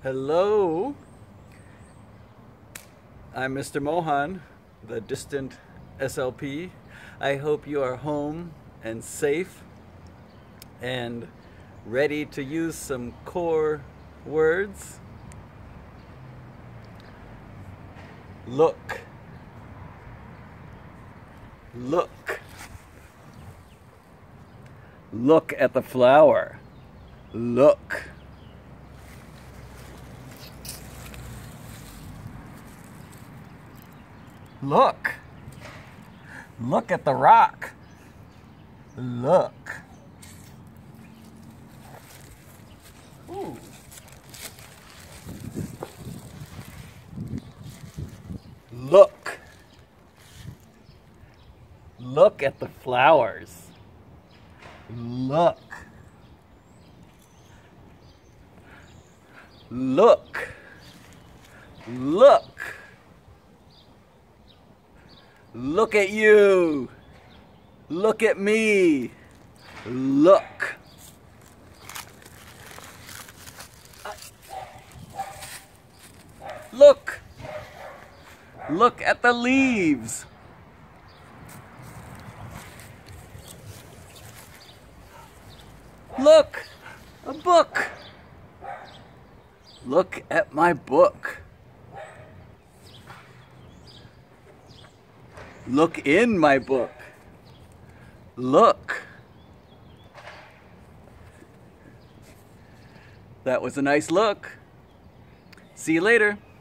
Hello, I'm Mr. Mohan, the distant SLP. I hope you are home and safe and ready to use some core words. Look. Look. Look at the flower. Look. Look. Look at the rock. Look. Ooh. Look. Look at the flowers. Look. Look. Look. Look at you. Look at me. Look. Look. Look at the leaves. Look, a book. Look at my book. Look in my book. Look. That was a nice look. See you later.